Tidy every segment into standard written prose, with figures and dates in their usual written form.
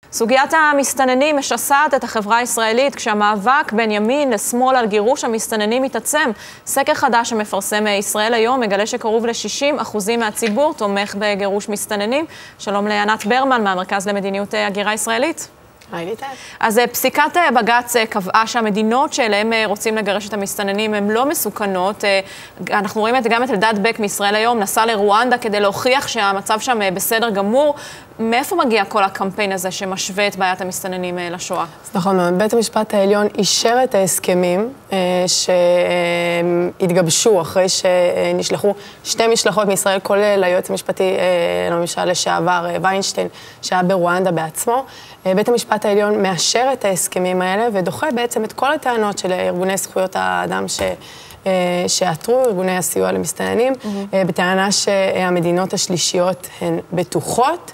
סוגיית המסתננים משסעת את החברה הישראלית, כשהמאבק בין ימין לשמאל על גירוש המסתננים מתעצם. סקר חדש שמפרסם ישראל היום מגלה שקרוב ל-60% מהציבור תומך בגירוש מסתננים. שלום לענת ברמן מהמרכז למדיניות הגירה ישראלית. אז פסיקת בג"ץ קבעה שהמדינות שאליהם רוצים לגרש את המסתננים הן לא מסוכנות. אנחנו רואים גם את אלדד בק מישראל היום, נסע לרואנדה כדי להוכיח שהמצב שם בסדר גמור. מאיפה מגיע כל הקמפיין הזה שמשווה את בעיית המסתננים לשואה? נכון, בית המשפט העליון אישר את ההסכמים שהתגבשו אחרי שנשלחו שתי משלחות מישראל, כולל היועץ המשפטי לממשלה לשעבר ויינשטיין, שהיה ברואנדה בעצמו. בית המשפט העליון מאשר את ההסכמים האלה ודוחה בעצם את כל הטענות של ארגוני זכויות האדם שעתרו, ארגוני הסיוע למסתננים, בטענה שהמדינות השלישיות הן בטוחות,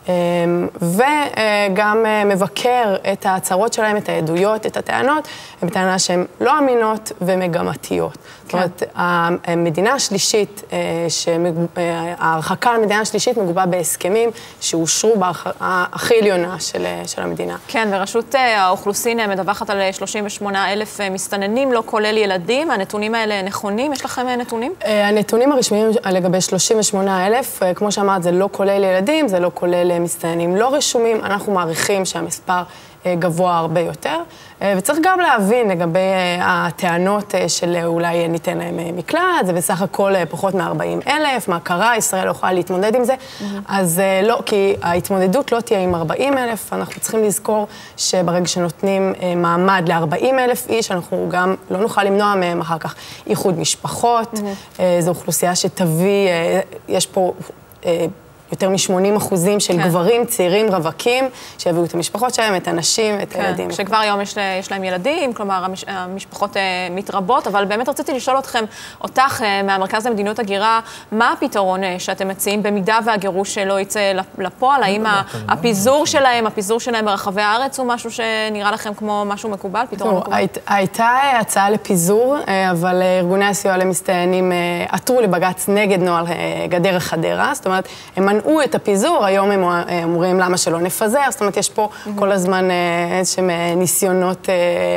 וגם מבקר את ההצהרות שלהם, את העדויות, את הטענות, בטענה שהן לא אמינות ומגמתיות. זאת אומרת, המדינה השלישית, ההרחקה למדינה השלישית מגובה בהסכמים שאושרו בהרחקה הכי עליונה של המדינה. כן, ורשות האוכלוסין מדווחת על 38,000 מסתננים, לא כולל ילדים. הנתונים האלה נכונים? יש לכם נתונים? הנתונים הרשמיים לגבי 38,000, כמו שאמרת, זה לא כולל ילדים, זה לא כולל מסתננים לא רשומים. אנחנו מעריכים שהמספר גבוה הרבה יותר, וצריך גם להבין לגבי הטענות של אולי ניתן להם מקלט, זה בסך הכל פחות מ-40,000, מה קרה, ישראל לא יכולה להתמודד עם זה, אז לא, כי ההתמודדות לא תהיה עם 40,000, אנחנו צריכים לזכור שברגע שנותנים מעמד ל-40,000 איש, אנחנו גם לא נוכל למנוע מהם אחר כך איחוד משפחות, זו אוכלוסייה שתביא, יש פה יותר מ-80% של גברים, צעירים, רווקים, שיביאו את המשפחות שלהם, את הנשים, את הילדים. שכבר היום יש להם ילדים, כלומר, המשפחות מתרבות, אבל באמת רציתי לשאול אותך מהמרכז למדיניות הגירה, מה הפתרון שאתם מציעים במידה והגירוש לא יצא לפועל? האם הפיזור שלהם ברחבי הארץ הוא משהו שנראה לכם כמו משהו מקובל, פתרון מקובל? הייתה הצעה לפיזור, אבל ארגוני הסיוע למסתננים עתרו לבג"ץ נגד נוהל גדרה חדרה, זאת אומרת, הם מנעו את הפיזור, היום הם אומרים למה שלא נפזר, זאת אומרת, יש פה כל הזמן איזשהם ניסיונות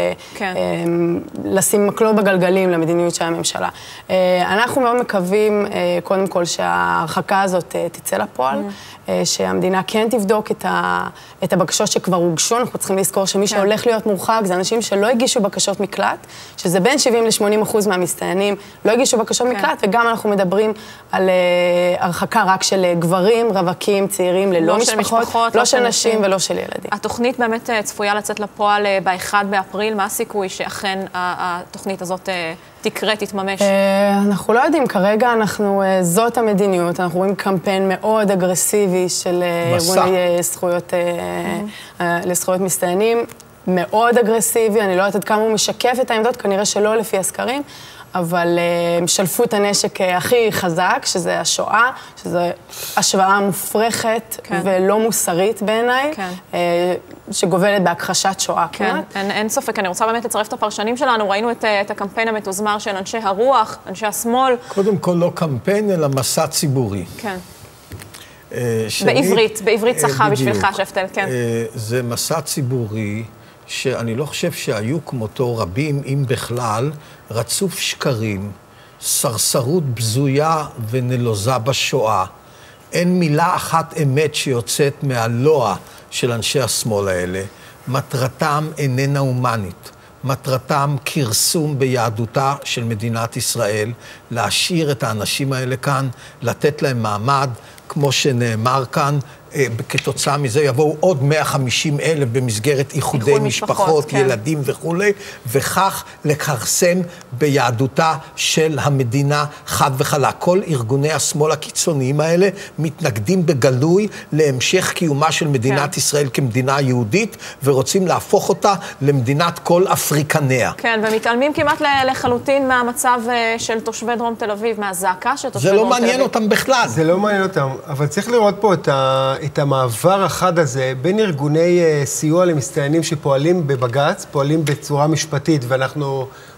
לשים מקלות בגלגלים למדיניות של הממשלה. אנחנו מאוד מקווים, קודם כל, שההרחקה הזאת תצא לפועל, שהמדינה כן תבדוק את הבקשות שכבר הוגשו. אנחנו צריכים לזכור שמי שהולך להיות מורחק זה אנשים שלא הגישו בקשות מקלט, שזה בין 70% ל-80% מהמסתננים לא הגישו בקשות מקלט, וגם אנחנו מדברים על הרחקה רק של גברים, רווקים, צעירים, ללא משפחות, לא של נשים ולא של ילדים. התוכנית באמת צפויה לצאת לפועל ב-1 באפריל, מה הסיכוי שאכן התוכנית הזאת תקרה, תתממש? אנחנו לא יודעים, כרגע זאת המדיניות, אנחנו רואים קמפיין מאוד אגרסיבי של ארגוני לזכויות מסתננים, מאוד אגרסיבי, אני לא יודעת עד כמה הוא משקף את העמדות, כנראה שלא לפי הסקרים, אבל שלפו את הנשק הכי חזק, שזה השואה, שזו השוואה מופרכת ולא מוסרית בעיניי, שגובלת בהכחשת שואה. כן, אין ספק. אני רוצה באמת לצרף את הפרשנים שלנו. ראינו את הקמפיין המתוזמר של אנשי הרוח, אנשי השמאל. קודם כל לא קמפיין, אלא מסע ציבורי. כן. בעברית צחה בשבילך, שפטל, כן. זה מסע ציבורי שאני לא חושב שהיו כמותו רבים, אם בכלל, רצוף שקרים, סרסרות בזויה ונלוזה בשואה. אין מילה אחת אמת שיוצאת מהלוע של אנשי השמאל האלה. מטרתם איננה הומנית. מטרתם כרסום ביהדותה של מדינת ישראל, להשאיר את האנשים האלה כאן, לתת להם מעמד, כמו שנאמר כאן, כתוצאה מזה יבואו עוד 150,000 במסגרת איחודי משפחות, ילדים וכו', וכך לכרסם ביהדותה של המדינה חד וחלק. כל ארגוני השמאל הקיצוניים האלה מתנגדים בגלוי להמשך קיומה של מדינת ישראל כמדינה יהודית, ורוצים להפוך אותה למדינת כל אפריקניה. כן, ומתעלמים כמעט לחלוטין מהמצב של תושבי דרום תל אביב, מהזעקה של תושבי דרום תל אביב. זה לא מעניין אותם בכלל. זה לא מעניין אותם, אבל צריך לראות פה את המעבר החד הזה בין ארגוני סיוע למסתננים שפועלים בבג"ץ, פועלים בצורה משפטית, ואנחנו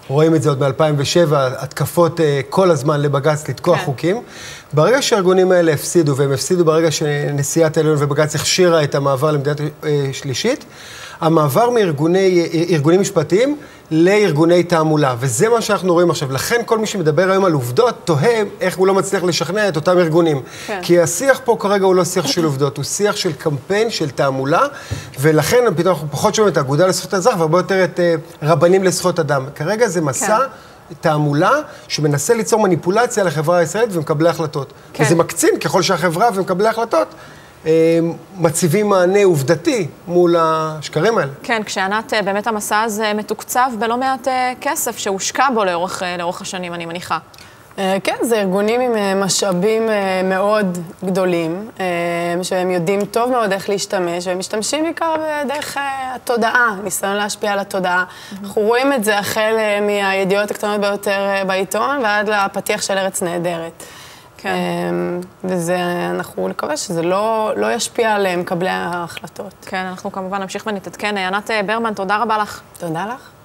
רואים את זה עוד ב-2007, התקפות כל הזמן לבג"ץ לתקוע חוקים. ברגע שהארגונים האלה הפסידו, והם הפסידו ברגע שנשיאת העליון ובג"ץ הכשירה את המעבר למדינת שלישית, המעבר מארגונים משפטיים לארגוני תעמולה, וזה מה שאנחנו רואים עכשיו. לכן כל מי שמדבר היום על עובדות, תוהה איך הוא לא מצליח לשכנע את אותם ארגונים. כי השיח פה כרגע הוא לא שיח של עובדות, הוא שיח של קמפיין, של תעמולה, ולכן פתאום אנחנו פחות שומעים את האגודה לזכויות האזרח, והרבה יותר את רבנים לזכויות אדם. כרגע זה מסע תעמולה שמנסה ליצור מניפולציה לחברה הישראלית ומקבלי החלטות. וזה מקצין ככל שהחברה ומקבלי החלטות מציבים מענה עובדתי מול השקרים האלה. כן, כשענת באמת המסע הזה מתוקצב בלא מעט כסף שהושקע בו לאורך השנים, אני מניחה. כן, זה ארגונים עם משאבים מאוד גדולים, שהם יודעים טוב מאוד איך להשתמש, והם משתמשים בעיקר בדרך התודעה, ניסיון להשפיע על התודעה. אנחנו רואים את זה החל מהידיעות הקטנות ביותר בעיתון, ועד לפתיח של ארץ נהדרת. כן. וזה, אנחנו נקווה שזה לא ישפיע על מקבלי ההחלטות. כן, אנחנו כמובן נמשיך ונתעדכן. ענת ברמן, תודה רבה לך. תודה לך.